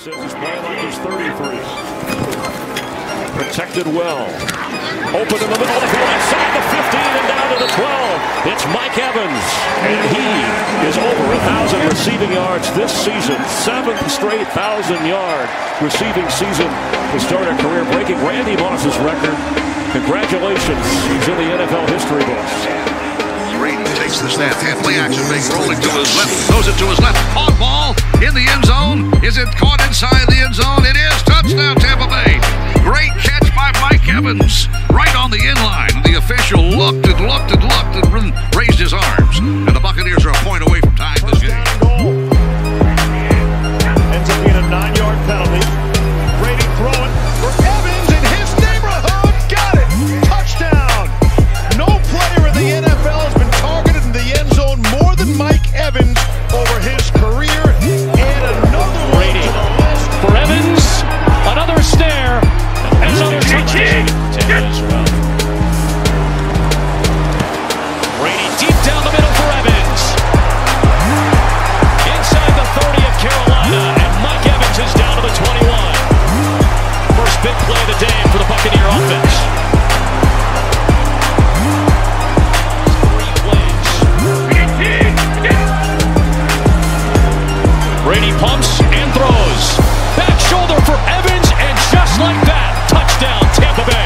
says he's playing like he's 33. Protected well. Open in the middle of the right side, the 15 and down to the 12. It's Mike Evans, and he is over 1,000 receiving yards this season. 7th straight 1,000-yard receiving season to start a career, breaking Randy Moss's record. Congratulations, he's in the NFL history books. Brady takes the snap, play action, fake, rolling to his left, throws it to his left, caught ball in the end zone. Is it caught inside the end zone? It is. Touchdown, Tampa Bay. Great catch by Mike Evans, right on the end line. The official looked and looked and looked and raised his arms. And the Buccaneers are a point away from tying this game. Goal. Ends up being a 9-yard penalty. Brady throwing for Evans in his neighborhood. Got it. Touchdown. No player in the NFL has been targeted in the end zone more than Mike Evans over his career. And another Brady for Evans. Another snare. Another touchdown. Brady deep down the middle for Evans. Inside the 30 of Carolina, and Mike Evans is down to the 21. First big play of the day for the Buccaneer offense. 3 plays. Brady pumps and throws. Back shoulder for Evans, and just like that, touchdown Tampa Bay.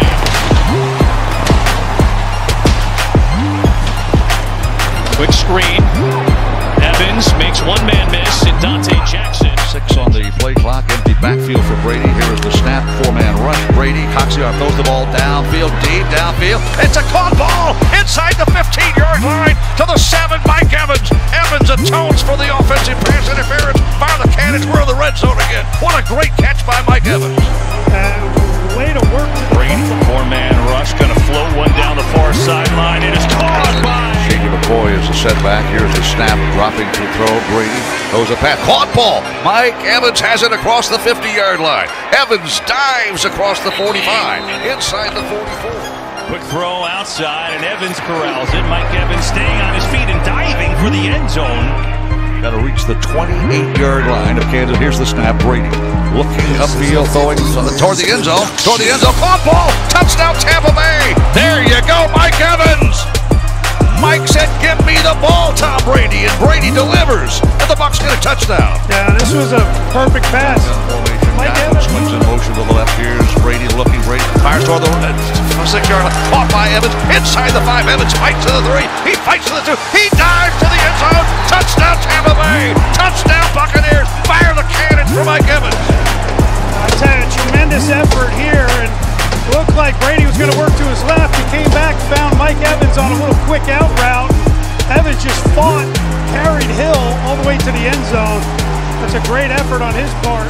Quick screen. Evans makes one-man miss, and Dante Jackson. 6 on the play clock, empty backfield for Brady. Here is the snap, 4-man rush. Brady, Coxiar throws the ball downfield, deep downfield. It's a caught ball inside the 15-yard line to the 7, Mike Evans. Evans atones for the offensive pass interference. Fire the cannons, we're in the red zone again. What a great catch by Mike Evans. Way to work. Brady, 4-man rush, gonna float one down the far sideline. It is caught by Shady McCoy is the setback. Here's the snap, dropping to throw. Brady throws a pass. Caught ball. Mike Evans has it across the 50-yard line. Evans dives across the 45, inside the 44. Quick throw outside, and Evans corrals it. Mike Evans staying on his feet and diving for the end zone. Got to reach the 28-yard line of Kansas. Here's the snap. Brady looking upfield, throwing toward the end zone. Toward the end zone. Caught ball. Touchdown, Tampa Bay. There you go, Mike Evans. Mike said, "Give me the ball, Tom Brady," and Brady delivers, and the Bucs get a touchdown. Yeah, this was a perfect pass. Mike Evans swings in motion to the left. Here's Brady looking. Brady fires toward the 6-yard line. Caught by Evans inside the 5. Evans fights to the 3. He fights to the 2. He dives to the end zone. Touchdown, Tampa Bay. Touchdown, Buccaneers. Fire the cannons for Mike Evans. I tell you, tremendous effort here, and looked like Brady was going to work to his left. He came back, found Mike Evans on a little quick out route. Evans just fought, carried Hill all the way to the end zone. That's a great effort on his part.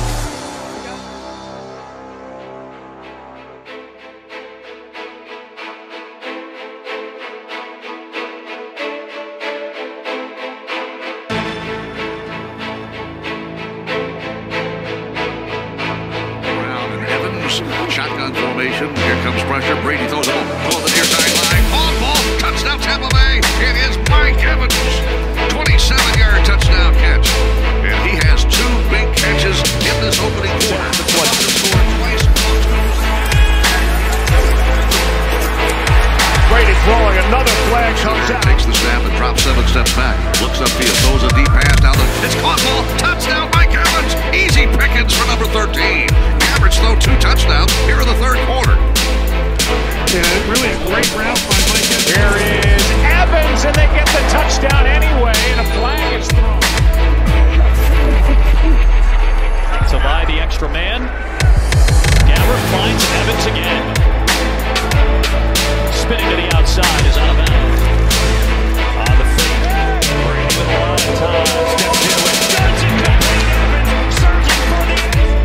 Shotgun formation. Here comes pressure. Brady throws the ball toward the near sideline. Ball. Touchdown, Tampa Bay. It is Mike Evans. 27-yard touchdown catch. And he has 2 big catches in this opening quarter. Brady throwing, another flag comes out. Takes the snap and drops 7 steps back. Looks upfield, throws a deep pass down the. It's caught ball. Touchdown, Mike Evans. Easy pickings for number 13. Average throw 2 touchdowns here in the 3rd quarter. Yeah, really a great route by Mike Evans. Here is Evans, and they get the touchdown anyway, and a flag is thrown. So by the extra man, Gabbert finds Evans again. Spinning to the outside is out of bounds. On the fake, Brady with a lot of time, steps in with Johnson, Evans searching for the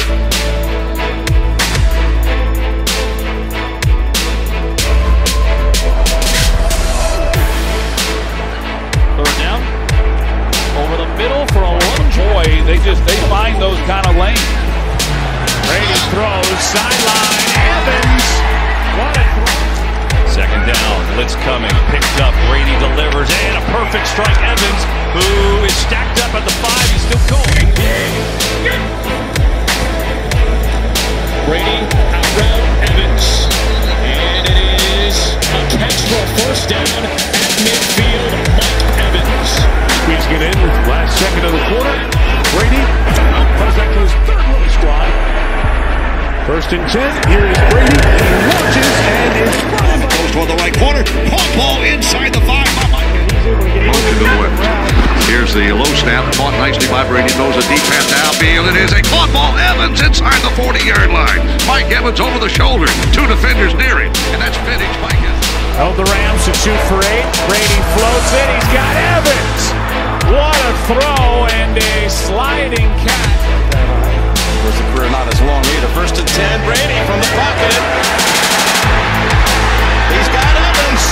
third down. Over the middle for a long boy. They find those kind of lanes. Brady throws, sideline, Evans. What a throw. Second down, blitz coming, picked up, Brady delivers, and a perfect strike. Evans, who is stacked up at the 5, he's still going. Brady out route Evans. And it is a catch for a first down at midfield. Mike Evans. Squeezing it in with the last second of the quarter. Brady throws that to his third little squad. 1st and 10. Here is Brady. He launches and is running. Goes toward the right corner. Caught ball inside the 5 by Mike. Motion to the left. Here's the low snap. Caught nicely by Brady. Throws a deep pass downfield. It is a caught ball. Evans inside the 40-yard line. Mike Evans over the shoulder. 2 defenders near him. And that's vintage Mike Evans. Held the Rams to shoot for 8. Brady floats it. He's got Evans. What a throw and a sliding catch. Was the career not as long either. 1st and 10. Brady from the pocket. He's got Evans.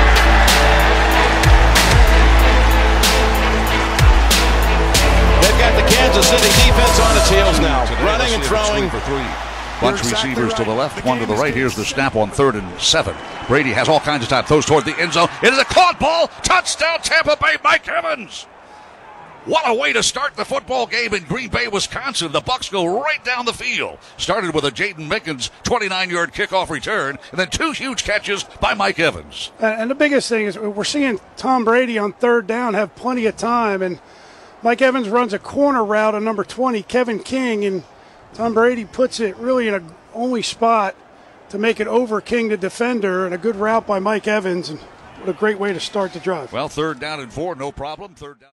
They've got the Kansas City defense on its heels now. Running and throwing. Bunch receivers to the left, one to the right. Here's the snap on 3rd and 7. Brady has all kinds of time. Throws toward the end zone. It is a caught ball. Touchdown, Tampa Bay. Mike Evans. What a way to start the football game in Green Bay, Wisconsin. The Bucs go right down the field. Started with a Jaden Mickens 29-yard kickoff return, and then 2 huge catches by Mike Evans. And the biggest thing is we're seeing Tom Brady on 3rd down have plenty of time, and Mike Evans runs a corner route on number 20, Kevin King, and Tom Brady puts it really in a only spot to make it over King, the defender, and a good route by Mike Evans, and what a great way to start the drive. Well, 3rd down and 4, no problem. 3rd down.